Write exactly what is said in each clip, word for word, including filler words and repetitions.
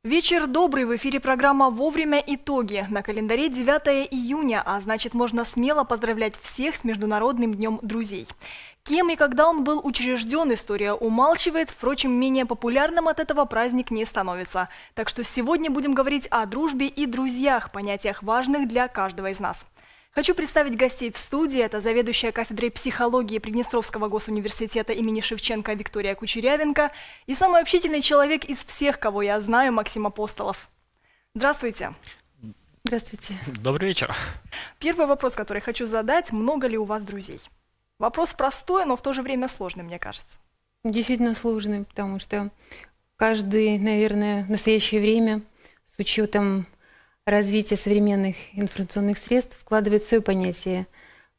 Вечер добрый, в эфире программа «Вовремя итоги». На календаре девятое июня, а значит можно смело поздравлять всех с Международным днем друзей. Кем и когда он был учрежден, история умалчивает, впрочем, менее популярным от этого праздник не становится. Так что сегодня будем говорить о дружбе и друзьях, понятиях важных для каждого из нас. Хочу представить гостей в студии. Это заведующая кафедрой психологии Приднестровского госуниверситета имени Шевченко Виктория Кучерявенко и самый общительный человек из всех, кого я знаю, Максим Апостолов. Здравствуйте. Здравствуйте. Добрый вечер. Первый вопрос, который хочу задать. Много ли у вас друзей? Вопрос простой, но в то же время сложный, мне кажется. Действительно сложный, потому что каждый, наверное, в настоящее время с учетом развитие современных информационных средств вкладывает свое понятие,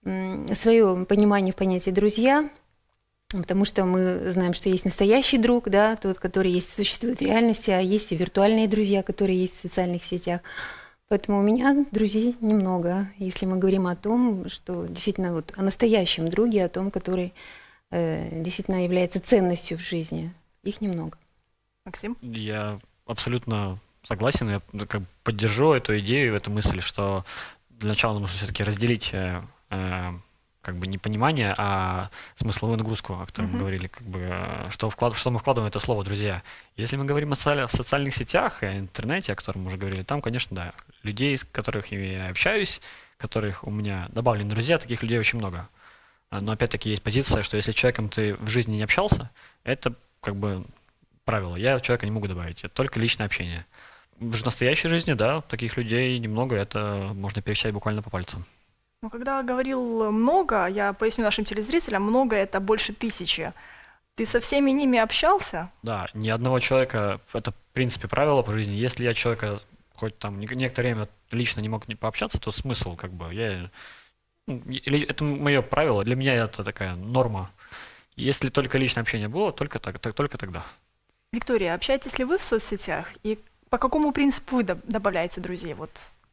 свое понимание в понятие «друзья», потому что мы знаем, что есть настоящий друг, да, тот, который есть, существует в реальности, а есть и виртуальные друзья, которые есть в социальных сетях. Поэтому у меня друзей немного, если мы говорим о том, что действительно вот о настоящем друге, о том, который э, действительно является ценностью в жизни. Их немного. Максим? Я абсолютно согласен, я как бы поддержу эту идею, эту мысль, что для начала нужно все-таки разделить э, э, как бы не понимание, а смысловую нагрузку, о которой мы говорили, как бы, э, что, вклад, что мы вкладываем в это слово «друзья». Если мы говорим о, соци- в социальных сетях и интернете, о котором мы уже говорили, там, конечно, да, людей, с которых я общаюсь, которых у меня добавлены друзья, таких людей очень много. Но опять-таки есть позиция, что если с человеком ты в жизни не общался, это как бы правило. Я человека не могу добавить, это только личное общение. В настоящей жизни, да, таких людей немного, это можно пересчитать буквально по пальцам. Ну, когда говорил «много», я поясню нашим телезрителям, «много» — это больше тысячи. Ты со всеми ними общался? Да, ни одного человека, это в принципе правило по жизни. Если я человека хоть там некоторое время лично не мог не пообщаться, то смысл как бы, я, это мое правило, для меня это такая норма. Если только личное общение было, только, так, только тогда. Виктория, общаетесь ли вы в соцсетях? И по какому принципу вы добавляете друзей вот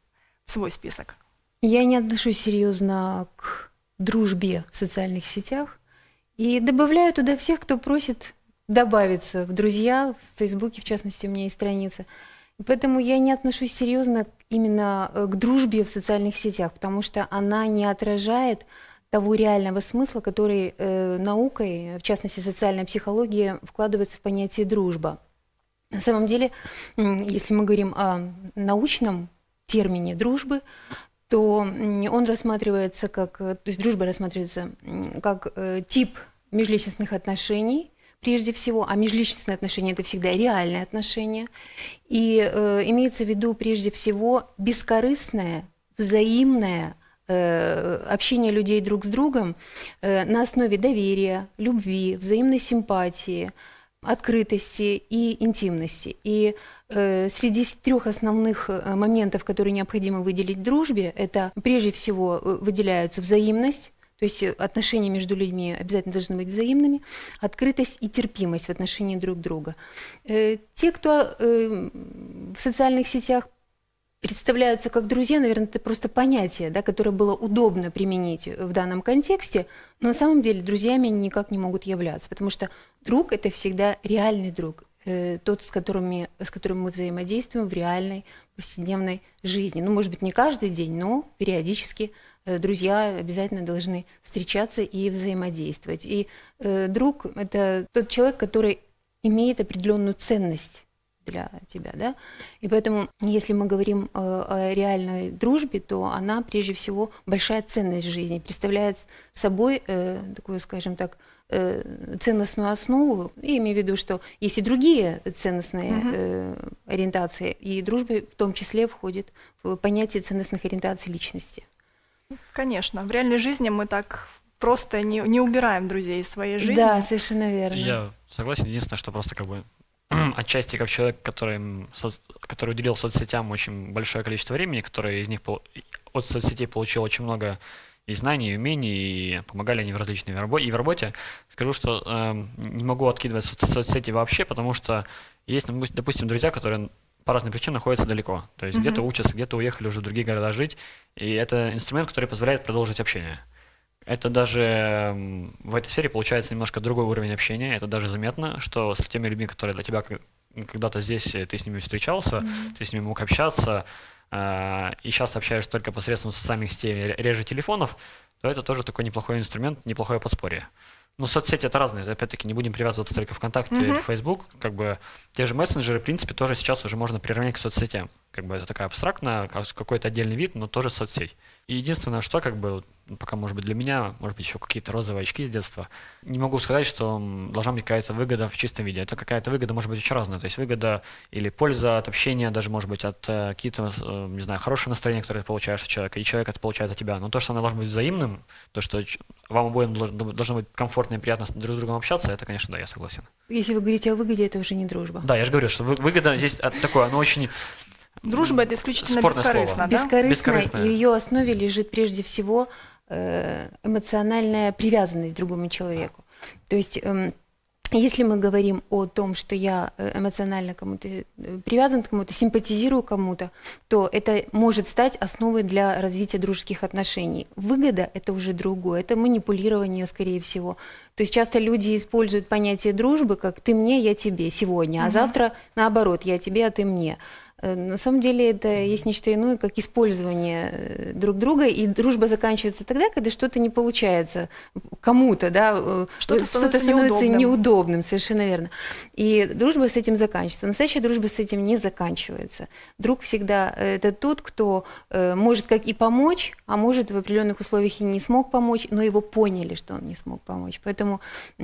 в свой список? Я не отношусь серьезно к дружбе в социальных сетях и добавляю туда всех, кто просит добавиться в друзья. В Фейсбуке, в частности, у меня есть страница. И поэтому я не отношусь серьезно именно к дружбе в социальных сетях, потому что она не отражает того реального смысла, который э, наукой, в частности социальной психологией, вкладывается в понятие «дружба». На самом деле, если мы говорим о научном термине дружбы, то он рассматривается как, то есть дружба рассматривается как тип межличностных отношений, прежде всего, а межличностные отношения – это всегда реальные отношения, и э, имеется в виду прежде всего бескорыстное, взаимное общение людей друг с другом на основе доверия, любви, взаимной симпатии, открытости и интимности. И э, среди трех основных моментов, которые необходимо выделить в дружбе, это прежде всего выделяются взаимность, то есть отношения между людьми обязательно должны быть взаимными, открытость и терпимость в отношении друг друга. Э, те, кто э, в социальных сетях представляются как друзья, наверное, это просто понятие, да, которое было удобно применить в данном контексте, но на самом деле друзьями они никак не могут являться, потому что друг – это всегда реальный друг, э, тот, с, которыми, с которым мы взаимодействуем в реальной повседневной жизни. Ну, может быть, не каждый день, но периодически э, друзья обязательно должны встречаться и взаимодействовать. И э, друг – это тот человек, который имеет определенную ценность для тебя, да, и поэтому, если мы говорим э, о реальной дружбе, то она, прежде всего, большая ценность в жизни, представляет собой э, такую, скажем так, э, ценностную основу, и имею в виду, что есть и другие ценностные э, ориентации, и дружба в том числе входит в понятие ценностных ориентаций личности. Конечно, в реальной жизни мы так просто не, не убираем друзей из своей жизни. Да, совершенно верно. Я согласен, единственное, что просто как бы отчасти как человек, который, который уделил соцсетям очень большое количество времени, который из них от соцсетей получил очень много и знаний, и умений, и помогали они в различной работе. И в работе скажу, что э, не могу откидывать соц соцсети вообще, потому что есть, допустим, друзья, которые по разным причинам находятся далеко. То есть mm-hmm. где-то учатся, где-то уехали уже в другие города жить. И это инструмент, который позволяет продолжить общение. Это даже в этой сфере получается немножко другой уровень общения. Это даже заметно, что с теми людьми, которые для тебя когда-то здесь ты с ними встречался, mm-hmm. ты с ними мог общаться, э, и сейчас общаешься только посредством социальных сетей, реже телефонов, то это тоже такой неплохой инструмент, неплохое подспорье. Ну, соцсети это разные, опять-таки не будем привязываться только ВКонтакте mm-hmm. или Facebook, как бы те же мессенджеры, в принципе, тоже сейчас уже можно приравнять к соцсетям. Как бы это такая абстрактная, какой-то отдельный вид, но тоже соцсеть. И единственное, что как бы, пока, может быть, для меня, может быть, еще какие-то розовые очки с детства, не могу сказать, что должна быть какая-то выгода в чистом виде. Это какая-то выгода может быть очень разная. То есть выгода или польза от общения, даже, может быть, от э, какие-то, э, не знаю, хорошее настроение, которое ты получаешь от человека, и человек это получает от тебя. Но то, что оно должно быть взаимным, то, что вам обоим должно, должно быть комфортно и приятно друг с другом общаться, это, конечно, да, я согласен. Если вы говорите о выгоде, это уже не дружба. Да, я же говорю, что выгода здесь такое, оно очень... Дружба – это исключительно Спорное бескорыстно, слово. да? Бескорыстно, Бескорыстно. И в ее основе лежит прежде всего эмоциональная привязанность к другому человеку. То есть, если мы говорим о том, что я эмоционально кому-то привязан к кому-то, симпатизирую кому-то, то это может стать основой для развития дружеских отношений. Выгода – это уже другое, это манипулирование, скорее всего. То есть часто люди используют понятие дружбы как «ты мне, я тебе» сегодня, а угу. завтра наоборот «я тебе, а ты мне». На самом деле это есть нечто иное, как использование друг друга, и дружба заканчивается тогда, когда что-то не получается кому-то, да, что-то становится, что-то становится неудобным. неудобным, совершенно верно. И дружба с этим заканчивается. Настоящая дружба с этим не заканчивается. Друг всегда это тот, кто может как и помочь, а может в определенных условиях и не смог помочь, но его поняли, что он не смог помочь. Поэтому,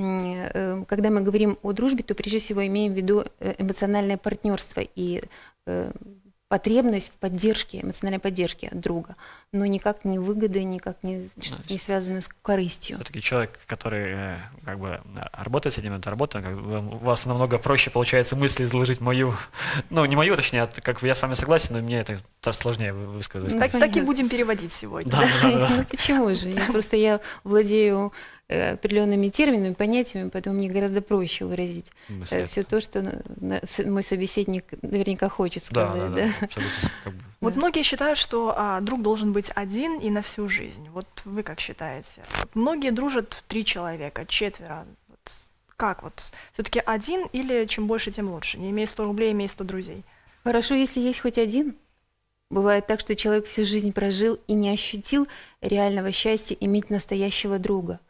когда мы говорим о дружбе, то прежде всего имеем в виду эмоциональное партнерство и потребность в поддержке, эмоциональной поддержке от друга, но никак не выгоды, никак не, не связаны с корыстью. Все-таки человек, который как бы работает с этим, это работа, как бы у вас намного проще получается мысли изложить мою, ну не мою, точнее, как бы я с вами согласен, но мне это сложнее высказать. Так, так и будем переводить сегодня. Да, да, да. Ну почему же? Я просто я владею определенными терминами, понятиями, поэтому мне гораздо проще выразить Мысли. все то, что мой собеседник наверняка хочет сказать. Да, да, да? да, абсолютно. Как бы. Вот многие считают, что а, друг должен быть один и на всю жизнь. Вот вы как считаете? Вот многие дружат три человека, четверо. Вот как вот? Все-таки один или чем больше, тем лучше? Не имея сто рублей, имея сто друзей. Хорошо, если есть хоть один. Бывает так, что человек всю жизнь прожил и не ощутил реального счастья иметь настоящего друга.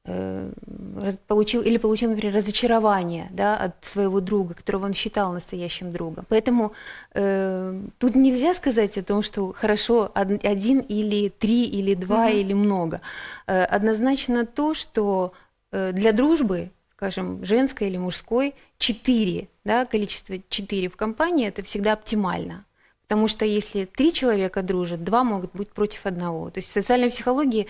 Получил или получил, например, разочарование, да, от своего друга, которого он считал настоящим другом. Поэтому э, тут нельзя сказать о том, что хорошо один или три или два mm-hmm. или много. Э, однозначно то, что э, для дружбы, скажем, женской или мужской, четыре, да, количество четыре в компании – это всегда оптимально. Потому что если три человека дружат, два могут быть против одного. То есть в социальной психологии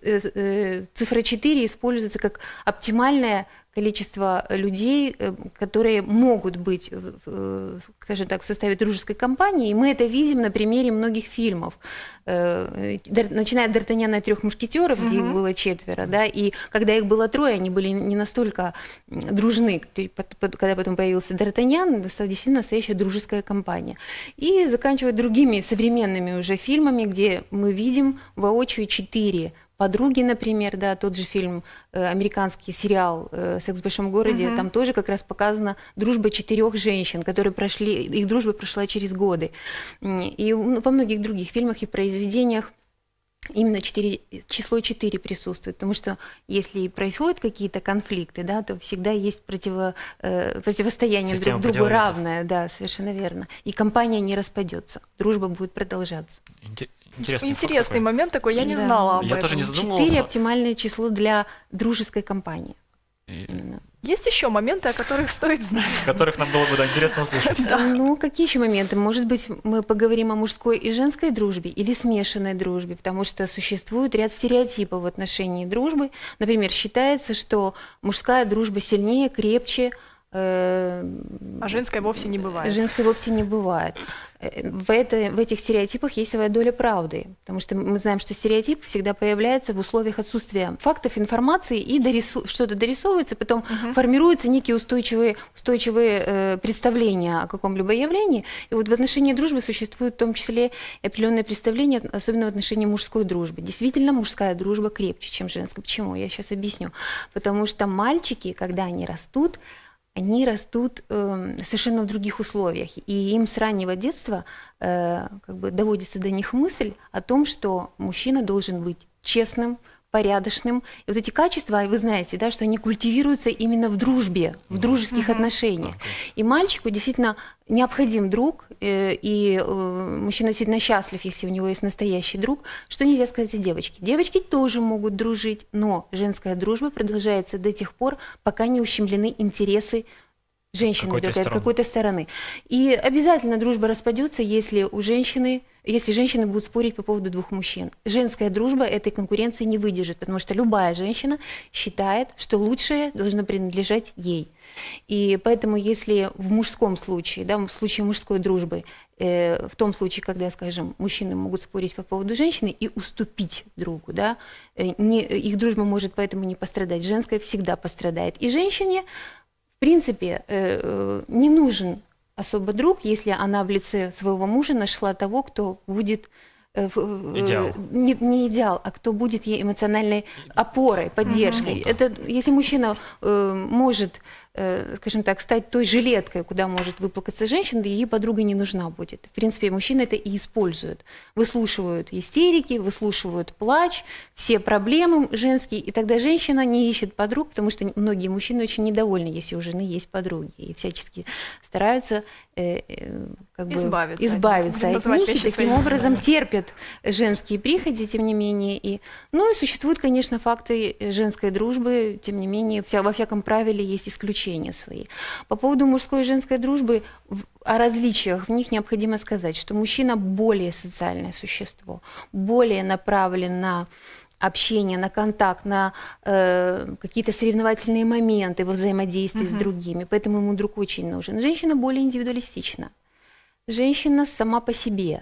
цифра четыре используется как оптимальное количество людей, которые могут быть, скажем так, в составе дружеской компании. И мы это видим на примере многих фильмов. Начиная от «Д'Артаньяна и трех мушкетеров», где uh-huh. их было четверо, да, и когда их было трое, они были не настолько дружны. Когда потом появился Д'Артаньян, это действительно настоящая дружеская компания. И заканчивая другими современными уже фильмами, где мы видим воочию четыре подруги, например, да, тот же фильм, э, американский сериал э, «Секс в большом городе», uh-huh. там тоже как раз показана дружба четырех женщин, которые прошли, их дружба прошла через годы. И во многих других фильмах и произведениях именно четыре, число четыре присутствует, потому что если происходят какие-то конфликты, да, то всегда есть противо, э, противостояние Система друг другу равное, да, совершенно верно. И компания не распадется, дружба будет продолжаться. Интересный, Интересный момент такой, я не да. знала об я этом. Тоже не задумывался. Четыре оптимальное число для дружеской компании. И... Есть еще моменты, о которых стоит знать? Которых нам было бы да, интересно услышать. Да. Ну, какие еще моменты? Может быть, мы поговорим о мужской и женской дружбе или смешанной дружбе, потому что существует ряд стереотипов в отношении дружбы. Например, считается, что мужская дружба сильнее, крепче, а женской вовсе не бывает. Женской вовсе не бывает. В, это, в этих стереотипах есть своя доля правды, потому что мы знаем, что стереотип всегда появляется в условиях отсутствия фактов, информации, и дорису... что-то дорисовывается, потом uh-huh. формируются некие устойчивые, устойчивые э, представления о каком-либо явлении. И вот в отношении дружбы существует в том числе определенное представление, особенно в отношении мужской дружбы. Действительно, мужская дружба крепче, чем женская. Почему? Я сейчас объясню. Потому что мальчики, когда они растут, они растут э, совершенно в других условиях. И им с раннего детства э, как бы доводится до них мысль о том, что мужчина должен быть честным, порядочным. И вот эти качества, вы знаете, да, что они культивируются именно в дружбе, в дружеских mm-hmm. отношениях. Okay. И мальчику действительно необходим друг, э, и э, мужчина действительно счастлив, если у него есть настоящий друг. Что нельзя сказать о девочке? Девочки тоже могут дружить, но женская дружба продолжается до тех пор, пока не ущемлены интересы женщины какой-то стороны. какой-то стороны. И обязательно дружба распадется, если у женщины, если женщины будут спорить по поводу двух мужчин. Женская дружба этой конкуренции не выдержит, потому что любая женщина считает, что лучшее должно принадлежать ей. И поэтому, если в мужском случае, да, в случае мужской дружбы, э, в том случае, когда, скажем, мужчины могут спорить по поводу женщины и уступить другу, да, э, не, их дружба может поэтому не пострадать. Женская всегда пострадает. И женщине в принципе, не нужен особо друг, если она в лице своего мужа нашла того, кто будет идеал. Не, не идеал, а кто будет ей эмоциональной опорой, поддержкой. Mm-hmm. Это если мужчина э, может, э, скажем так, стать той жилеткой, куда может выплакаться женщина, ей подруга не нужна будет. В принципе, мужчины это и используют. Выслушивают истерики, выслушивают плач, все проблемы женские, и тогда женщина не ищет подруг, потому что многие мужчины очень недовольны, если у жены есть подруги, и всячески стараются э, э, как бы избавиться, избавиться от них, и таким образом терпят женские прихоти, тем не менее. И, ну и существуют, конечно, факты женской дружбы, тем не менее, вся, во всяком правиле есть исключения свои. По поводу мужской и женской дружбы, в, о различиях в них необходимо сказать, что мужчина более социальное существо, более направлен на общение, на контакт, на э, какие-то соревновательные моменты во взаимодействии uh-huh. с другими, поэтому ему друг очень нужен. Женщина более индивидуалистична. Женщина сама по себе.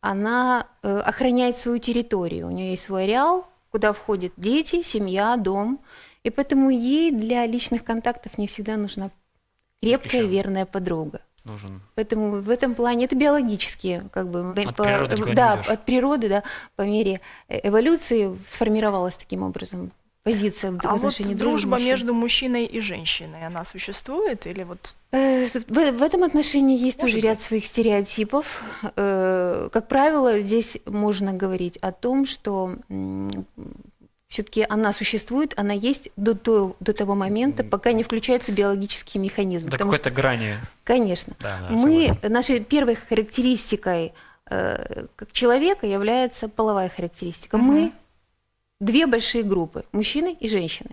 Она э, охраняет свою территорию, у нее есть свой ареал, куда входят дети, семья, дом, и поэтому ей для личных контактов не всегда нужна крепкая, Еще. верная подруга. Нужен. Поэтому в этом плане это биологические, как бы, от по, природы да, от природы, да, по мере эволюции сформировалась таким образом позиция в а отношении вот дружбы дружба мужчин. Между мужчиной и женщиной, она существует или вот? В, в этом отношении есть Может тоже быть. ряд своих стереотипов. Как правило, здесь можно говорить о том, что все-таки она существует, она есть до, то, до того момента, пока не включается биологический механизм. До какой-то что, грани. Конечно. Да, да, Мы, нашей первой характеристикой э, как человека является половая характеристика. Угу. Мы две большие группы, мужчины и женщины.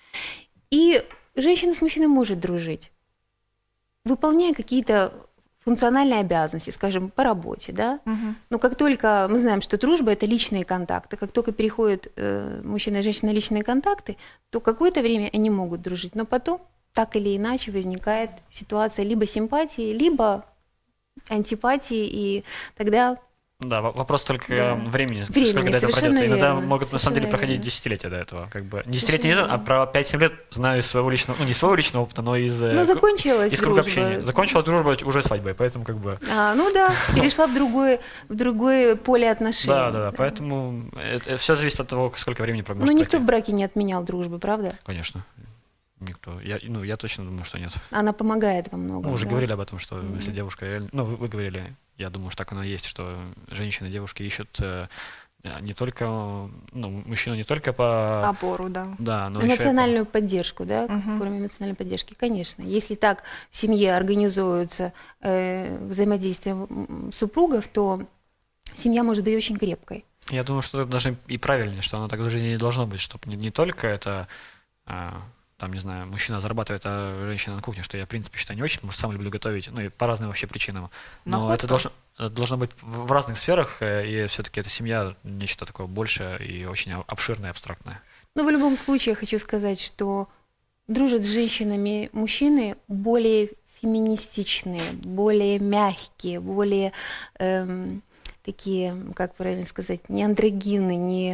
И женщина с мужчиной может дружить, выполняя какие-то функциональные обязанности, скажем, по работе, да. Uh-huh. Но как только мы знаем, что дружба – это личные контакты, как только переходят э, мужчина и женщина на личные контакты, то какое-то время они могут дружить, но потом так или иначе возникает ситуация либо симпатии, либо антипатии, и тогда… Да, вопрос только да. времени, времени, сколько до этого пройдет. Иногда верно, могут на самом деле проходить верно. десятилетия до этого. Как бы. Десятилетия не знаю, а про пять-семь лет знаю из своего личного, ну не своего личного опыта, но из, ну, закончилась из круга дружба. общения. Закончилась дружба уже свадьбой, поэтому как бы… А, ну да, перешла в другое, в другое поле отношений. Да, да, да, поэтому это, все зависит от того, сколько времени может Ну никто пройти. в браке не отменял дружбы, правда? Конечно. Никто. Я, ну, я точно думаю, что нет. Она помогает во многом. Мы уже да? говорили об этом, что mm-hmm. если девушка реально… Ну, вы, вы говорили, я думаю, что так оно и есть, что женщины и девушки ищут э, не только… Ну, мужчину не только по… Опору, да. Да, но эмоциональную по... поддержку, да, mm-hmm. форме эмоциональной поддержки, конечно. Если так в семье организуется э, взаимодействие супругов, то семья может быть очень крепкой. Я думаю, что это даже и правильнее, что оно так в жизни не должно быть, чтобы не, не только это… А, там, не знаю, мужчина зарабатывает, а женщина на кухне, что я, в принципе, считаю не очень, потому что сам люблю готовить, ну, и по разным вообще причинам. Но Находка. это должно, это должно быть в разных сферах, и все-таки эта семья нечто такое большее и очень обширное, абстрактное. Но в любом случае я хочу сказать, что дружат с женщинами мужчины более феминистичные, более мягкие, более эм, такие, как правильно сказать, не андрогины, не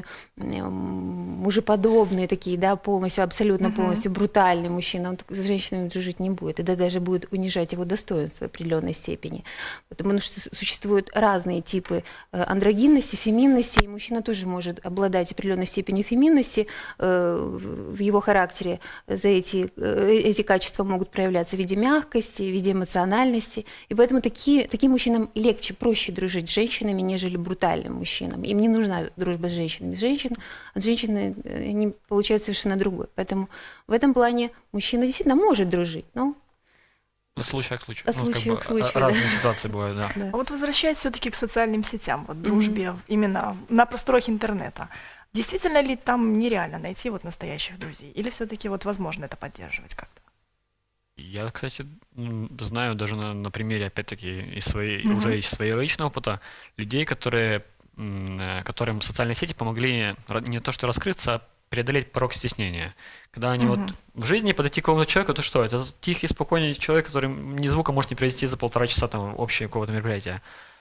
мужеподобные такие, да, полностью, абсолютно Мгм. полностью брутальный мужчина, он с женщинами дружить не будет. Это даже будет унижать его достоинство в определенной степени. Потому что с- существуют разные типы э, андрогинности, феминности, и мужчина тоже может обладать определенной степенью феминности э, в в его характере. За эти, э, эти качества могут проявляться в виде мягкости, в виде эмоциональности. И поэтому такие, таким мужчинам легче, проще дружить с женщинами, нежели брутальным мужчинам. Им не нужна дружба с женщинами. С женщин, от женщины э, они получают совершенно другое. Поэтому в этом плане мужчина действительно может дружить. Но, От случая к случаю. От Ну, как случая бы, к случаю, а- да. разные ситуации бывают, да. да. А вот возвращаясь все-таки к социальным сетям, вот Мгм. дружбе именно на просторах интернета, действительно ли там нереально найти вот настоящих друзей? Или все-таки вот возможно это поддерживать как-то? Я, кстати, м, знаю даже на, на примере, опять-таки, из своей, Мгм. уже из своего личного опыта, людей, которые, м, э, которым социальные сети помогли ра- не то что раскрыться, а преодолеть порог стеснения. Когда они вот Мгм. в жизни подойти к какому-то человеку, то что? Это тихий, спокойный человек, который ни звука может не произвести за полтора часа там общее какого-то мероприятия.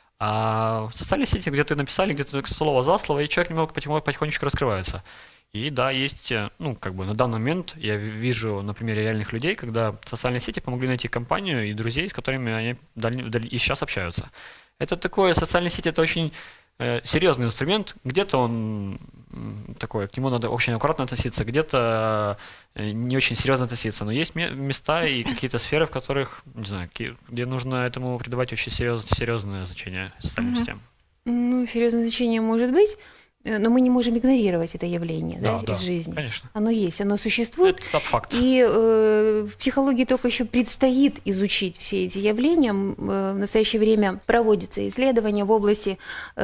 А в социальной сети где-то написали, где-то слово за слово, и человек немного потихонечку, потихонечку раскрывается. И да, есть, э, ну, как бы на данный момент я ви- вижу на примере реальных людей, когда социальные сети помогли найти компанию и друзей, с которыми они даль- даль- и сейчас общаются. Это такое, социальные сети, это очень э, серьезный инструмент. Где-то он м, такой, к нему надо очень аккуратно относиться, где-то э, не очень серьезно относиться. Но есть ме- места и какие-то сферы, в которых, не знаю, ки- где нужно этому придавать очень серьез- серьезное значение социальным Мгм. сетям. Ну, серьезное значение может быть, э, но мы не можем игнорировать это явление, да, Да, из да, жизни. конечно. Оно есть, оно существует. Это факт. И э, в психологии только еще предстоит изучить все эти явления. М, э, В настоящее время проводятся исследования в области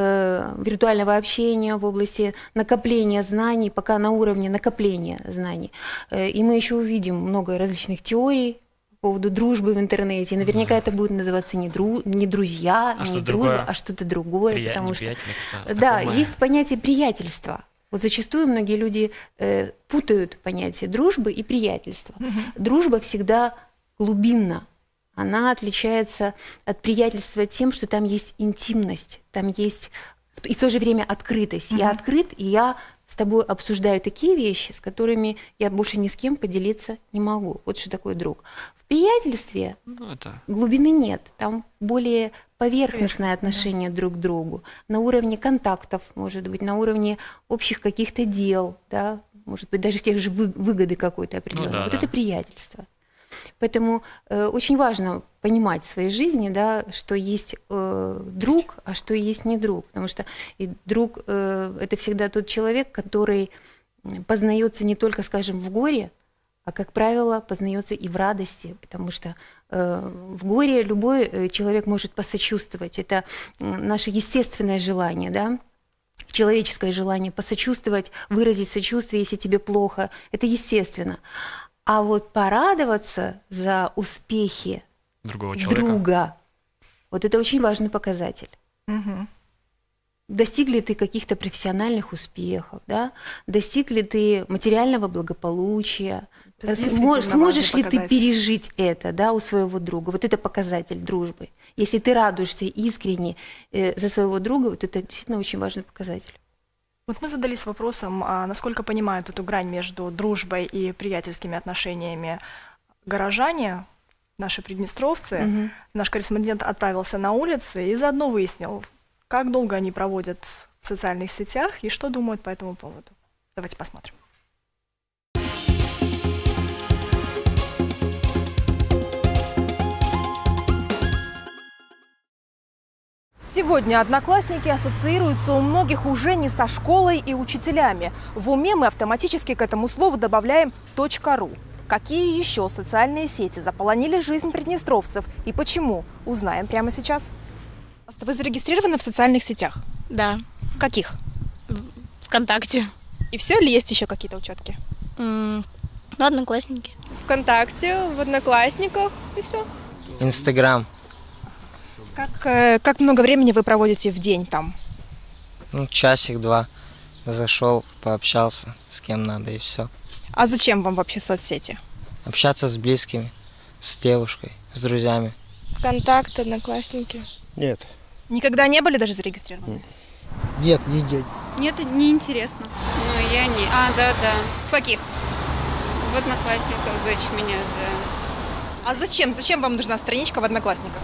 э, виртуального общения, в области накопления знаний, пока на уровне накопления знаний. Э, и мы еще увидим много различных теорий по поводу дружбы в интернете. И наверняка это будет называться не, дру, не друзья, А не что-то дружба, другое. а что-то другое. Прия- потому что неприятельно как-то, да, знакомое. есть понятие приятельства. Вот зачастую многие люди э, путают понятие дружбы и приятельства. Мгм. Дружба всегда глубинна. Она отличается от приятельства тем, что там есть интимность, там есть и в то же время открытость. Я Мгм. открыт, и я с тобой обсуждаю такие вещи, с которыми я больше ни с кем поделиться не могу. Вот что такое друг. В приятельстве Ну, это... глубины нет, там более поверхностное Поверхностное, да. отношение друг к другу, на уровне контактов, может быть, на уровне общих каких-то дел, да, может быть, даже тех же вы- выгоды какой-то определенной. да, вот да. это приятельство. Поэтому э, очень важно понимать в своей жизни, да, что есть э, друг, а что есть не друг. Потому что и друг э, это всегда тот человек, который м, познается не только, скажем, в горе, а, как правило, познается и в радости, потому что э, в горе любой э, человек может посочувствовать. Это м, наше естественное желание, да, человеческое желание посочувствовать, выразить сочувствие, если тебе плохо. Это естественно. А вот порадоваться за успехи другого человека. друга, вот это очень важный показатель. Мгм. Достиг ли ты каких-то профессиональных успехов, да? Достиг ли ты материального благополучия, Это Смо- действительно сможешь важный ли ты показатель. пережить это, да, у своего друга? Вот это показатель дружбы. Если ты радуешься искренне э, за своего друга, вот это действительно очень важный показатель. Вот мы задались вопросом, а насколько понимают эту грань между дружбой и приятельскими отношениями горожане, наши приднестровцы. Мгм. Наш корреспондент отправился на улицы и заодно выяснил, как долго они проводят в социальных сетях и что думают по этому поводу. Давайте посмотрим. Сегодня одноклассники ассоциируются у многих уже не со школой и учителями. В уме мы автоматически к этому слову добавляем .ру. Какие еще социальные сети заполонили жизнь приднестровцев и почему? Узнаем прямо сейчас. Вы зарегистрированы в социальных сетях? Да, В каких? ВКонтакте. И все ли есть еще какие-то учетки? М, Ну, одноклассники. ВКонтакте, в Одноклассниках и все. Инстаграм. Как, э, как много времени вы проводите в день там? Ну, часик-два. Зашел, пообщался с кем надо и все. А зачем вам вообще соцсети? Общаться с близкими, с девушкой, с друзьями. ВКонтакте, Одноклассники. Нет, Никогда не были даже зарегистрированы? Нет, не день. Нет, не интересно. Ну, я не... А, да, да. В каких? В Одноклассниках дочь меня за... А зачем? Зачем вам нужна страничка в Одноклассниках?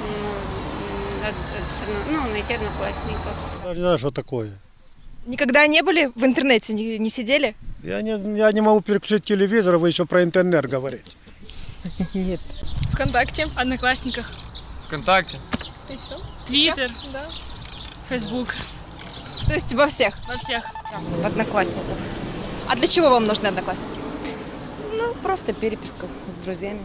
Ну, от- от- ну, найти Одноклассников. Я не знаю, что такое. Никогда не были в интернете, не, не сидели? Я не, я не могу переключить телевизор, вы еще про интернет говорите. Нет. ВКонтакте, Одноклассниках. ВКонтакте. И все? Твиттер, Да. Фейсбук, То есть во всех? во всех. В Одноклассниках. А для чего вам нужны Одноклассники? Ну, просто переписка с друзьями.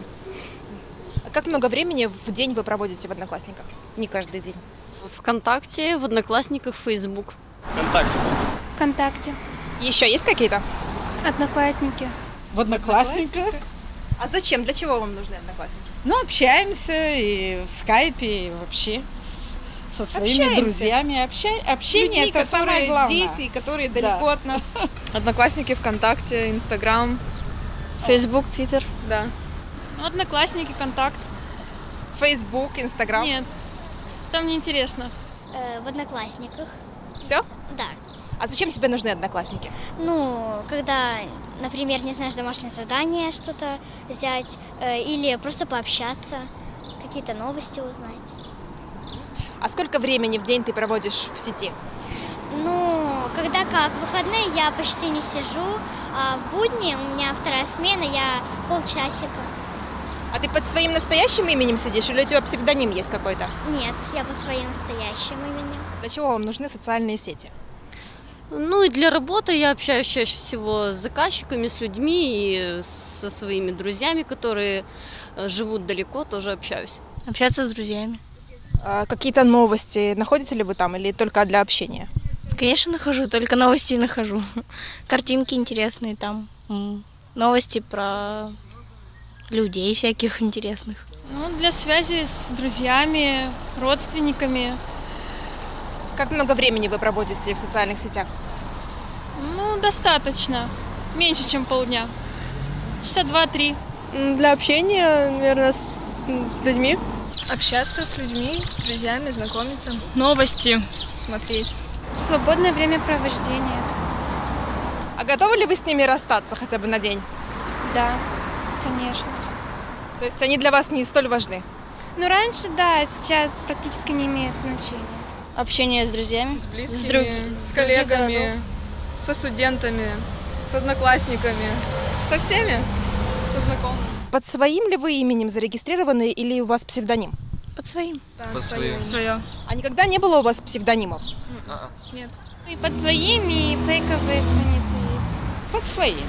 А как много времени в день вы проводите в Одноклассниках? Не каждый день. ВКонтакте, в Одноклассниках, Фейсбук. ВКонтакте. ВКонтакте. Еще есть какие-то? Одноклассники. В Одноклассниках. А зачем? Для чего вам нужны Одноклассники? Ну, общаемся и в скайпе, и вообще с- со своими Общаемся. друзьями. Обща- Общение Людьми, это самое которые главное. здесь и которые далеко Да. от нас. Одноклассники, ВКонтакте, Инстаграм. Фейсбук, Твиттер. Да. Ну, Одноклассники, Контакт. Facebook, Instagram. Нет, там неинтересно. Э, в Одноклассниках. Все? Да. А зачем тебе нужны Одноклассники? Ну, когда, например, не знаешь домашнее задание, что-то взять, э, или просто пообщаться, какие-то новости узнать. А сколько времени в день ты проводишь в сети? Ну, когда как, в выходные я почти не сижу, а в будни у меня вторая смена, я полчасика. А ты под своим настоящим именем сидишь или у тебя псевдоним есть какой-то? Нет, я по своим настоящим именем. Для чего вам нужны социальные сети? Ну и для работы я общаюсь чаще всего с заказчиками, с людьми и со своими друзьями, которые э, живут далеко, тоже общаюсь. Общаться с друзьями. А какие-то новости находите ли вы там или только для общения? Конечно, нахожу, только новости нахожу. Картинки интересные там. м, Новости про людей всяких интересных. Ну, для связи с друзьями, родственниками. Как много времени вы проводите в социальных сетях? Ну, достаточно. Меньше, чем полдня. Часа два-три. Для общения, наверное, с, с людьми. Общаться с людьми, с друзьями, знакомиться. Новости смотреть. Свободное времяпровождение. А готовы ли вы с ними расстаться хотя бы на день? Да, конечно. То есть они для вас не столь важны? Ну, раньше, да, сейчас практически не имеет значения. Общение с друзьями. С близкими, друг- с коллегами, со студентами, с одноклассниками. Со всеми, со знакомыми. Под своим ли вы именем зарегистрированы или у вас псевдоним? Под своим. Да, Под своим. Свое. А никогда не было у вас псевдонимов? Нет. И под своим, и фейковые страницы есть. Под своим.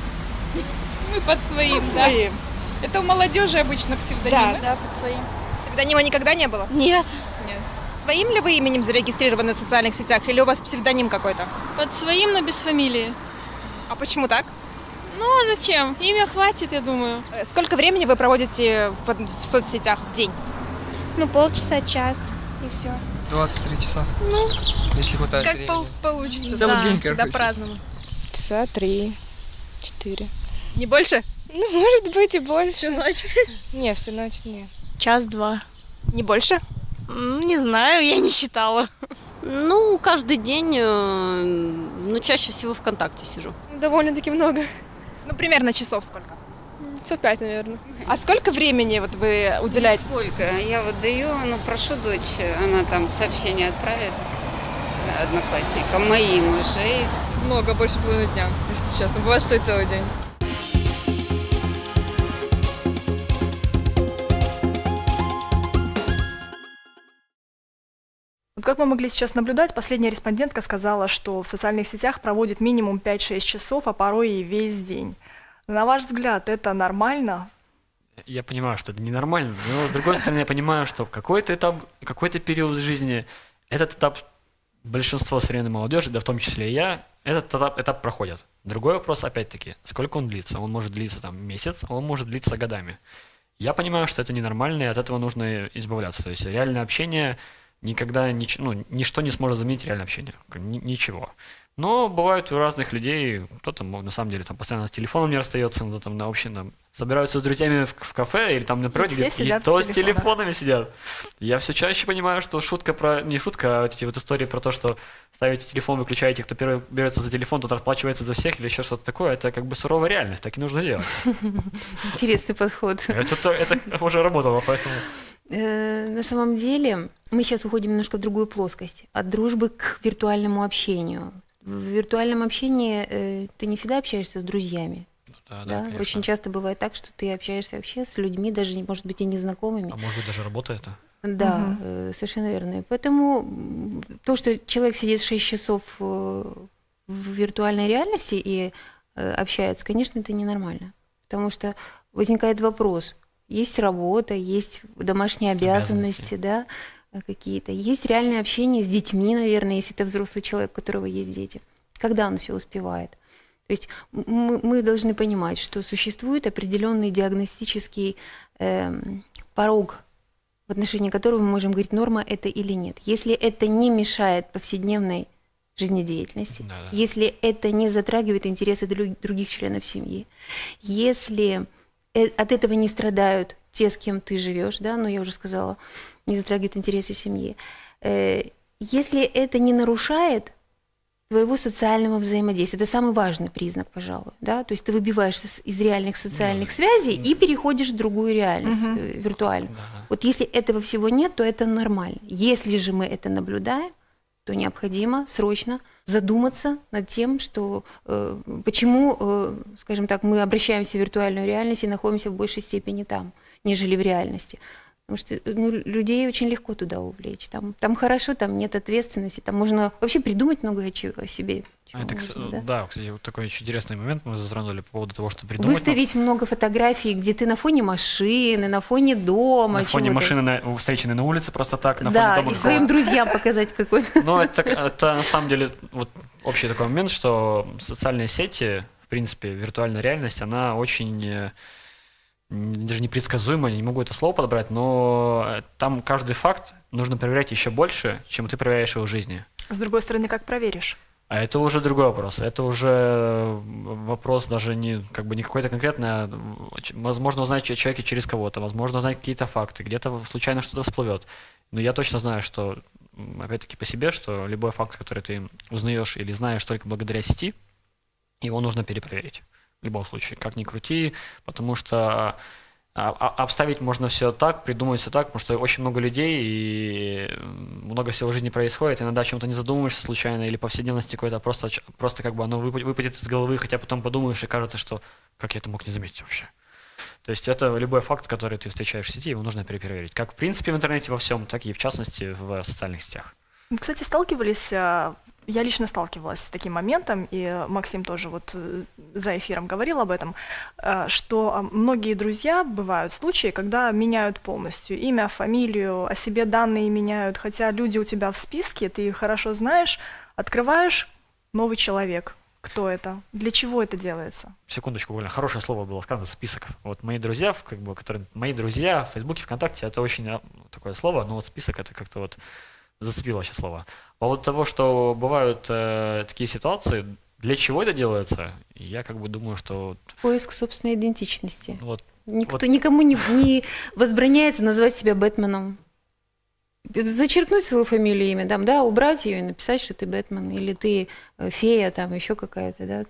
Мы под своим, Под да. своим. Это у молодежи обычно псевдонимы. Да, да, под своим. Псевдонима никогда не было? Нет. Нет. Своим ли вы именем зарегистрированы в социальных сетях или у вас псевдоним какой-то? Под своим, но без фамилии. А почему так? Ну, а зачем? Имя хватит, я думаю. Э, Сколько времени вы проводите в, в соцсетях в день? Ну, полчаса, час, и все. двадцать три часа. Ну, Если хватает Как времени. пол- получится. Целый Да, день, всегда короче. по-разному. Часа три, четыре. Не больше? Ну, может быть и больше. Всю ночь. Не, всю ночь нет. Час-два. Не больше? М, Не знаю, я не считала. Ну, каждый день, э, ну, чаще всего ВКонтакте сижу. Довольно-таки много. Ну, примерно часов сколько? Часов пять, наверное. А сколько времени вот вы уделяете? Сколько? Я вот даю, ну, прошу дочь, она там сообщение отправит одноклассникам, моим уже, и все. Много, больше половины дня, если честно. Бывает, что и целый день. Вот как мы могли сейчас наблюдать, последняя респондентка сказала, что в социальных сетях проводит минимум пять-шесть часов, а порой и весь день. На ваш взгляд, это нормально? Я понимаю, что это ненормально, но с другой стороны я понимаю, что в какой-то этап, какой-то период жизни этот этап большинство современной молодежи, да в том числе и я, этот этап, этап проходит. Другой вопрос, опять-таки, сколько он длится? Он может длиться там месяц, а он может длиться годами. Я понимаю, что это ненормально, и от этого нужно избавляться. То есть реальное общение никогда, нич- ну, ничто не сможет заменить реальное общение. Ни- ничего. Но бывает у разных людей, кто-то на самом деле там постоянно с телефоном не расстается, но там на вообще там, собираются с друзьями в, в кафе или там на природе, и, и то с телефонами сидят. Я все чаще понимаю, что шутка про, не шутка, а вот эти вот истории про то, что ставите телефон, выключаете, кто первый берется за телефон, тот расплачивается за всех или еще что-то такое, это как бы суровая реальность, так и нужно делать. Интересный подход. Это, это уже работало, поэтому... На самом деле мы сейчас уходим немножко в другую плоскость, от дружбы к виртуальному общению. В виртуальном общении э, ты не всегда общаешься с друзьями. Да, да? да, Очень часто бывает так, что ты общаешься вообще с людьми, даже, может быть, и незнакомыми. А может быть, даже работа это? Да, угу. э, совершенно верно. И поэтому то, что человек сидит шесть часов в виртуальной реальности и э, общается, конечно, это ненормально. Потому что возникает вопрос. Есть работа, есть домашние обязанности, обязанности. Да, какие-то. Есть реальное общение с детьми, наверное, если это взрослый человек, у которого есть дети. Когда он все успевает? То есть мы, мы должны понимать, что существует определенный диагностический э, порог, в отношении которого мы можем говорить, норма это или нет. Если это не мешает повседневной жизнедеятельности, да, да. Если это не затрагивает интересы других членов семьи, если от этого не страдают те, с кем ты живешь, да, ну я уже сказала, не затрагивает интересы семьи. Если это не нарушает твоего социального взаимодействия, это самый важный признак, пожалуй, да, то есть ты выбиваешься из реальных социальных связей и переходишь в другую реальность, uh-huh. виртуальную. Uh-huh. Вот если этого всего нет, то это нормально. Если же мы это наблюдаем, то необходимо срочно задуматься над тем, что э, почему, э, скажем так, мы обращаемся в виртуальную реальность и находимся в большей степени там, нежели в реальности. Потому что ну, людей очень легко туда увлечь. Там, там хорошо, там нет ответственности, там можно вообще придумать много чего о себе. А это, можно, да? Да, кстати, вот такой очень интересный момент мы затронули по поводу того, что придумать. Выставить но... много фотографий, где ты на фоне машины, на фоне дома. На фоне машины, на, встреченной на улице просто так, на да, фоне дома. Да, и своим друзьям показать какой-то. Ну, это, это на самом деле вот общий такой момент, что социальные сети, в принципе, виртуальная реальность, она очень... даже непредсказуемо, я не могу это слово подобрать, но там каждый факт нужно проверять еще больше, чем ты проверяешь его в жизни. С другой стороны, как проверишь? А это уже другой вопрос. Это уже вопрос даже не, как бы не какой-то конкретный, возможно узнать о человеке через кого-то, возможно узнать какие-то факты, где-то случайно что-то всплывет. Но я точно знаю, что, опять-таки по себе, что любой факт, который ты узнаешь или знаешь только благодаря сети, его нужно перепроверить. В любом случае, как ни крути, потому что обставить можно все так, придумать все так, потому что очень много людей и много всего в жизни происходит, иногда о чем-то не задумываешься случайно или повседневности какой-то, просто, просто как бы оно выпадет из головы, хотя потом подумаешь и кажется, что как я это мог не заметить вообще. То есть это любой факт, который ты встречаешь в сети, его нужно перепроверить. Как в принципе в интернете во всем, так и в частности в социальных сетях. Кстати, сталкивались... Я лично сталкивалась с таким моментом, и Максим тоже вот за эфиром говорил об этом, что многие друзья, бывают случаи, когда меняют полностью имя, фамилию, о себе данные меняют, хотя люди у тебя в списке, ты их хорошо знаешь, открываешь новый человек. Кто это? Для чего это делается? Секундочку, буквально хорошее слово было сказано, список. Вот мои друзья, как бы, которые, мои друзья в Фейсбуке, ВКонтакте, это очень такое слово, но вот список это как-то вот зацепило сейчас слово. По поводу того, что бывают э, такие ситуации, для чего это делается, я как бы думаю, что... Поиск собственной идентичности. Вот, Никто, вот. Никому не, не возбраняется назвать себя Бэтменом. Зачеркнуть свою фамилию, имя, там, да, убрать ее и написать, что ты Бэтмен, или ты фея, там, еще какая-то, да.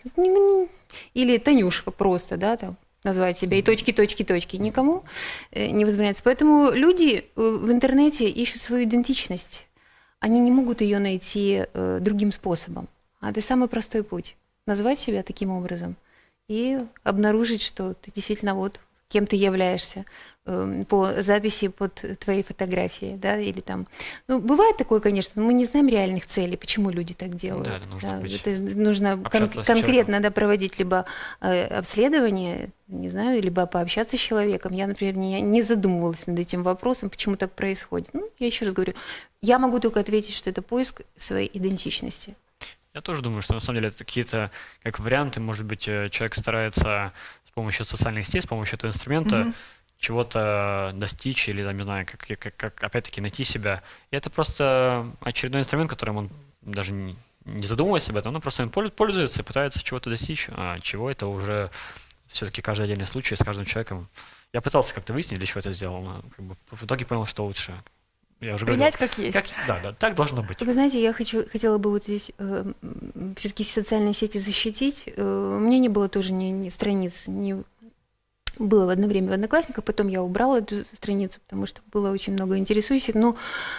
Или Танюшка просто, да, там. Назвать себя и точки, точки, точки. Никому не возбраняется. Поэтому люди в интернете ищут свою идентичность. Они не могут ее найти э, другим способом. А это самый простой путь. Назвать себя таким образом и обнаружить, что ты действительно вот кем ты являешься э, по записи под твоей фотографией, да, или там. Ну, бывает такое, конечно, но мы не знаем реальных целей, почему люди так делают. Да, нужно да, быть, это нужно кон- конкретно да, проводить либо э, обследование, не знаю, либо пообщаться с человеком. Я, например, не, не задумывалась над этим вопросом, почему так происходит. Ну, я еще раз говорю, я могу только ответить, что это поиск своей идентичности. Я тоже думаю, что на самом деле это какие-то как варианты, может быть, человек старается с помощью социальных сетей, с помощью этого инструмента mm-hmm. чего-то достичь или, там, не знаю, как, как, как опять-таки найти себя. И это просто очередной инструмент, которым он даже не, не задумываясь об этом, она просто им пользуется и пытается чего-то достичь, а чего это уже все-таки каждый отдельный случай с каждым человеком. Я пытался как-то выяснить, для чего это сделал, но как бы в итоге понял, что лучше. Я уже Принять говорил, как есть. Как, да, да, так должно быть. Вы знаете, я хочу, хотела бы вот здесь э, все-таки социальные сети защитить. Э, у меня не было тоже ни, ни страниц, ни... было в одно время в Одноклассниках, потом я убрала эту страницу, потому что было очень много интересующих. Но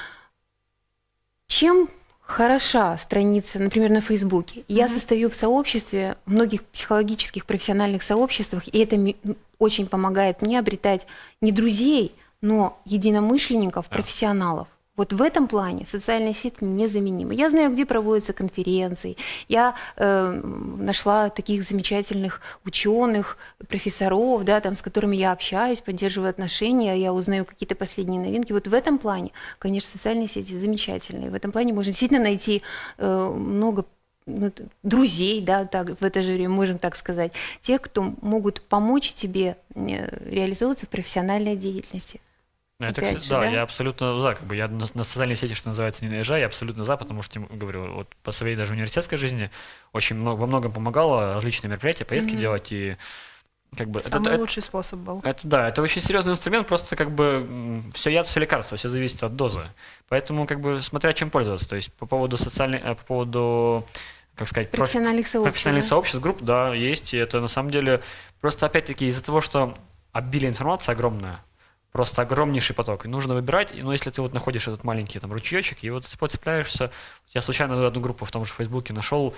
чем хороша страница, например, на Фейсбуке? Я mm-hmm. состою в сообществе, многих психологических, профессиональных сообществах, и это очень помогает мне обретать не друзей, но единомышленников, профессионалов. Вот в этом плане социальные сети незаменимы. Я знаю, где проводятся конференции. Я э, нашла таких замечательных ученых, профессоров, да, там, с которыми я общаюсь, поддерживаю отношения, я узнаю какие-то последние новинки. Вот в этом плане, конечно, социальные сети замечательные. В этом плане можно действительно найти э, много ну, друзей, да, так, в это же время, можем так сказать, тех, кто могут помочь тебе реализовываться в профессиональной деятельности. Это, кстати, же, да, да, я абсолютно за. Как бы я на, на социальные сети, что называется, не наезжаю, я абсолютно за, потому что, говорю, вот по своей даже университетской жизни очень много, во многом помогало различные мероприятия, поездки mm-hmm. делать и как бы... Самый это, лучший это, способ был. Это, да, это очень серьезный инструмент, просто как бы все яд, все лекарство, все зависит от дозы. Поэтому как бы смотря чем пользоваться, то есть по поводу социальной, по поводу... как сказать, профессиональных профи... сообществ, профессиональных да? сообществ, групп, да, есть, и это на самом деле просто опять-таки из-за того, что обилие информации огромное, просто огромнейший поток, и нужно выбирать, но если ты вот находишь этот маленький там ручеечек, и вот цепляешься, я случайно одну группу в том же Фейсбуке нашел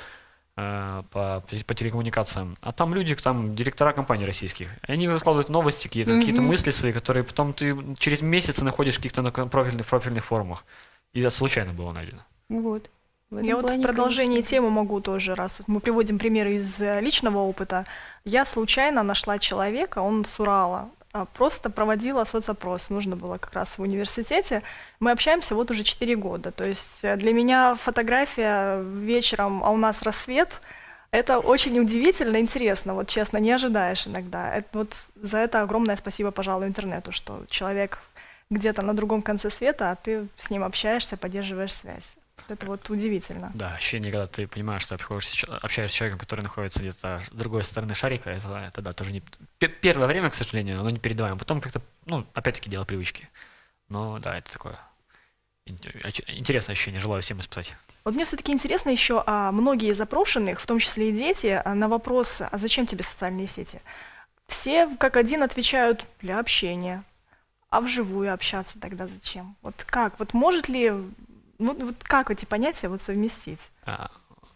э, по, по телекоммуникациям, а там люди, там директора компаний российских, и они выкладывают новости, какие-то, mm-hmm. какие-то мысли свои, которые потом ты через месяц находишь в каких-то на профильных, профильных форумах, и это случайно было найдено. Вот. Я вот в продолжении конечно. темы могу тоже, раз мы приводим примеры из личного опыта, я случайно нашла человека, он с Урала, просто проводила соцопрос, нужно было как раз в университете. Мы общаемся вот уже четыре года, то есть для меня фотография вечером, а у нас рассвет, это очень удивительно, интересно, вот честно, не ожидаешь иногда. Это, вот за это огромное спасибо, пожалуй, интернету, что человек где-то на другом конце света, а ты с ним общаешься, поддерживаешь связь. Это вот удивительно. Да, ощущение, когда ты понимаешь, что общаешься с человеком, который находится где-то с другой стороны шарика, это, это да, тоже не... Первое время, к сожалению, оно непередаваемо. Потом как-то, ну, опять-таки, дело привычки. Но да, это такое интересное ощущение, желаю всем испытать. Вот мне все-таки интересно еще, а многие из запрошенных, в том числе и дети, на вопрос, а зачем тебе социальные сети? Все как один отвечают для общения. А вживую общаться тогда зачем? Вот как? Вот может ли... Вот, вот как эти понятия вот совместить? А,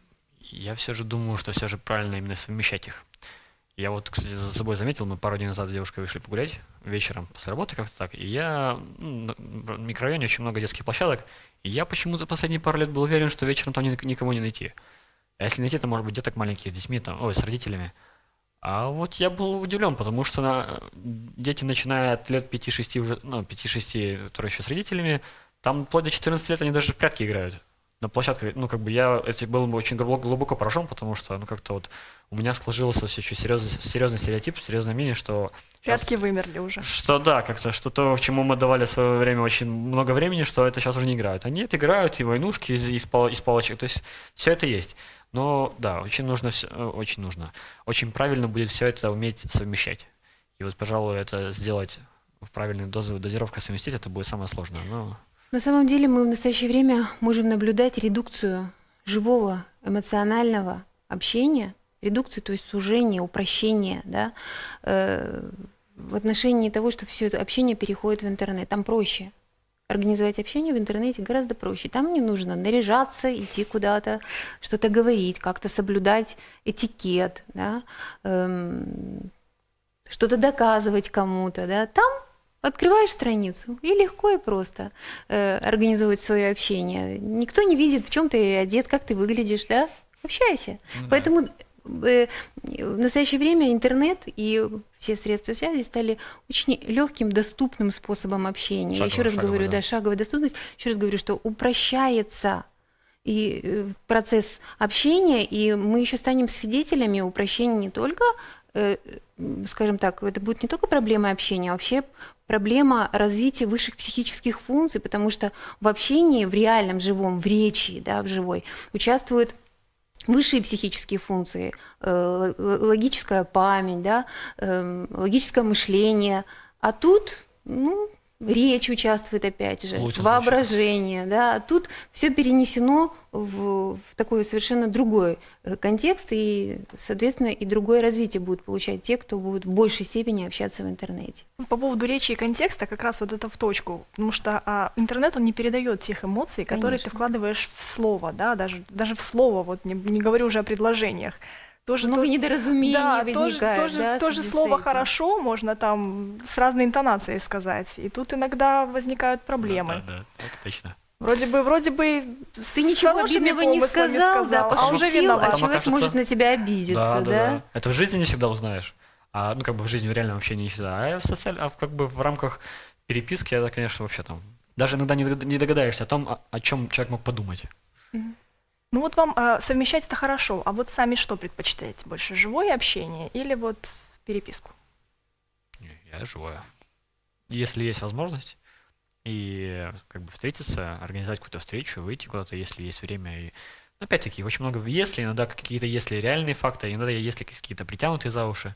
я все же думаю, что все же правильно именно совмещать их. Я вот, кстати, за собой заметил, мы пару дней назад с девушкой вышли погулять вечером после работы как-то так, и я, ну, в микрорайоне очень много детских площадок, и я почему-то последние пару лет был уверен, что вечером там никого не найти. А если найти, то, может быть, деток маленьких с детьми, там, ой, с родителями. А вот я был удивлен, потому что на, дети, начиная от лет пяти-шести уже, ну, пяти-шести, которые еще с родителями, там вплоть до четырнадцати лет они даже в прятки играют на площадке. Ну, как бы я эти, был очень глубоко поражен, потому что, ну, как-то вот у меня сложился все еще серьезный, серьезный стереотип, серьезное мнение, что... Прятки сейчас, вымерли уже. Что да, как-то, что то, чему мы давали в свое время очень много времени, что это сейчас уже не играют. Они это играют, и войнушки из, из, пал, из палочек, то есть все это есть. Но да, очень нужно, очень нужно, очень правильно будет все это уметь совмещать. И вот, пожалуй, это сделать в правильной дозе, дозировкой совместить, это будет самое сложное. Но... На самом деле мы в настоящее время можем наблюдать редукцию живого эмоционального общения, редукцию, то есть сужение, упрощение, да, э, в отношении того, что все это общение переходит в интернет. Там проще. Организовать общение в интернете гораздо проще. Там не нужно наряжаться, идти куда-то, что-то говорить, как-то соблюдать этикет, да, эм, что-то доказывать кому-то. Да. Там открываешь страницу, и легко и просто э, организовать свое общение. Никто не видит, в чем ты одет, как ты выглядишь, да? Общайся. Да. Поэтому э, в настоящее время интернет и все средства связи стали очень легким, доступным способом общения. Шагово, Я еще раз шагово, говорю, да. да, шаговая доступность. Еще раз говорю, что упрощается и процесс общения, и мы еще станем свидетелями упрощения не только, э, скажем так, это будет не только проблема общения, а вообще проблема развития высших психических функций, потому что в общении, в реальном, живом, в речи, да, в живой, участвуют высшие психические функции, э, логическая память, да, э, логическое мышление. А тут, ну, речь участвует опять же, Лучше воображение, да, а тут все перенесено в, в такой совершенно другой контекст, и, соответственно, и другое развитие будут получать те, кто будут в большей степени общаться в интернете. По поводу речи и контекста, как раз вот это в точку, потому что а, интернет, он не передает тех эмоций, которые Конечно. ты вкладываешь в слово, да, даже, даже в слово, вот не, не говорю уже о предложениях. Тоже, Много то- недоразумений да, возникает, тоже, да, в тоже, связи тоже с слово этим. «хорошо» можно там с разной интонацией сказать, и тут иногда возникают проблемы. Да, да, это точно. Вроде бы, вроде бы Ты с ничего хорошими обидного не помыслами сказал, да, а уже пошутил, виноват. а Там человек окажется- может на тебя обидеться, да? Да, да, да. Это в жизни не всегда узнаешь. А, ну, как бы в жизни в реальном общении не всегда. А в социаль... а в- как бы в рамках переписки это, конечно, вообще там. Даже иногда не дог- не догадаешься о том, о, о чем человек мог подумать. Ну вот вам а, совмещать это хорошо, а вот сами что предпочитаете? Больше живое общение или вот переписку? Я живое. Если есть возможность, и как бы встретиться, организовать какую-то встречу, выйти куда-то, если есть время. И опять-таки, очень много если, иногда какие-то если реальные факты, иногда если какие-то притянутые за уши.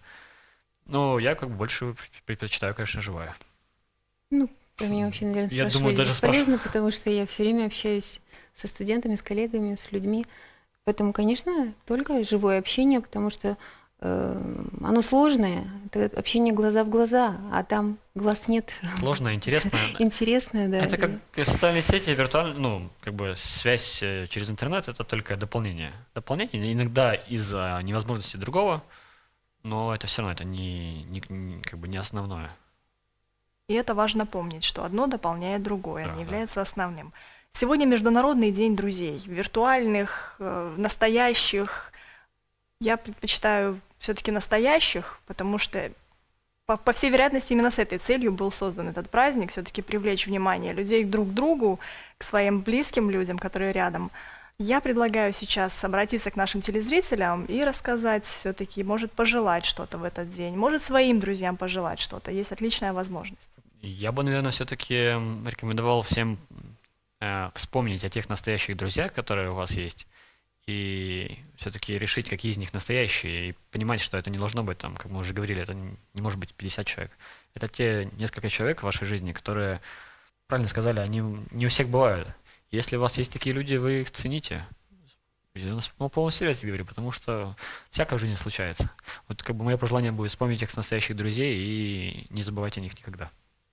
Но я как бы больше предпочитаю, конечно, живое. Ну, про меня вообще, наверное, Я спрашивать думаю, даже бесполезно, потому что я все время общаюсь со студентами, с коллегами, с людьми. Поэтому, конечно, только живое общение, потому что э, оно сложное. Это общение глаза в глаза, а там глаз нет. Сложно, интересно. Интересное, да. Это как социальные сети, виртуальные, ну, как бы связь э, через интернет, это только дополнение. Дополнение иногда из-за невозможности другого, но это все равно это не, не, не- как бы не основное. И это важно помнить, что одно дополняет другое, Да, не да. является основным. Сегодня Международный день друзей, виртуальных, э, настоящих. Я предпочитаю все-таки настоящих, потому что, по, по всей вероятности, именно с этой целью был создан этот праздник, все-таки привлечь внимание людей друг к другу, к своим близким людям, которые рядом. Я предлагаю сейчас обратиться к нашим телезрителям и рассказать все-таки, может пожелать что-то в этот день, может своим друзьям пожелать что-то. Есть отличная возможность. Я бы, наверное, все-таки рекомендовал всем э, вспомнить о тех настоящих друзьях, которые у вас есть, и все-таки решить, какие из них настоящие, и понимать, что это не должно быть, там, как мы уже говорили, это не не может быть пятьдесят человек. Это те несколько человек в вашей жизни, которые, правильно сказали, они не у всех бывают. Если у вас есть такие люди, вы их цените. Я на по- полном серьезе говорю, потому что всякое в жизни случается. Вот как бы мое пожелание будет вспомнить тех настоящих друзей и не забывать о них никогда.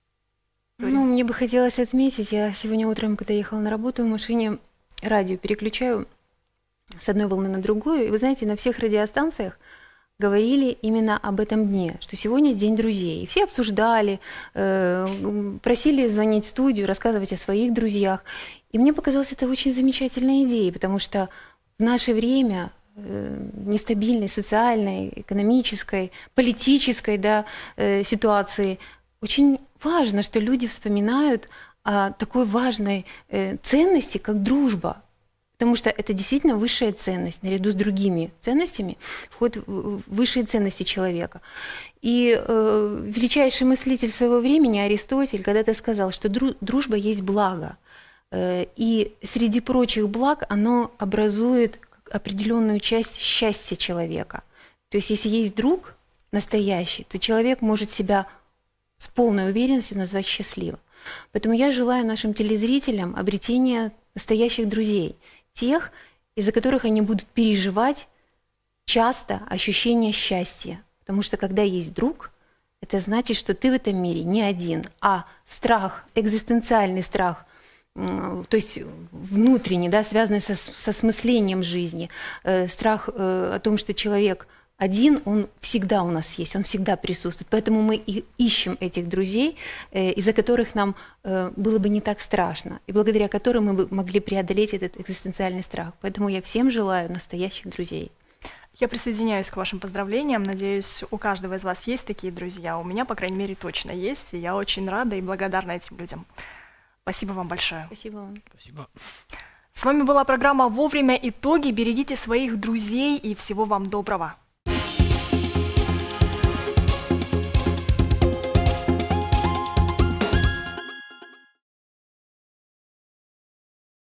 Ну, мне бы хотелось отметить, я сегодня утром, когда ехала на работу в машине, радио переключаю с одной волны на другую, и вы знаете, на всех радиостанциях говорили именно об этом дне, что сегодня день друзей. И все обсуждали, э, м, просили звонить в студию, рассказывать о своих друзьях. И мне показалось это очень замечательной идеей, потому что в наше время э, нестабильной социальной, экономической, политической, да, э, ситуации очень важно, что люди вспоминают о такой важной э, ценности, как дружба. Потому что это действительно высшая ценность, наряду с другими ценностями входят в в высшие ценности человека. И э, величайший мыслитель своего времени Аристотель когда-то сказал, что дру- дружба есть благо. Э, и среди прочих благ оно образует определенную часть счастья человека. То есть если есть друг настоящий, то человек может себя с полной уверенностью назвать счастливым. Поэтому я желаю нашим телезрителям обретения настоящих друзей, тех, из-за которых они будут переживать часто ощущение счастья. Потому что когда есть друг, это значит, что ты в этом мире не один, а страх, экзистенциальный страх, м, то есть внутренний, да, связанный со, с- со смыслением жизни, э, страх э, о том, что человек один, он всегда у нас есть, он всегда присутствует. Поэтому мы и ищем этих друзей, э, из-за которых нам э, было бы не так страшно, и благодаря которым мы бы могли преодолеть этот экзистенциальный страх. Поэтому я всем желаю настоящих друзей. Я присоединяюсь к вашим поздравлениям. Надеюсь, у каждого из вас есть такие друзья. У меня, по крайней мере, точно есть. И я очень рада и благодарна этим людям. Спасибо вам большое. Спасибо вам. Спасибо. С вами была программа «Вовремя итоги». Берегите своих друзей и всего вам доброго.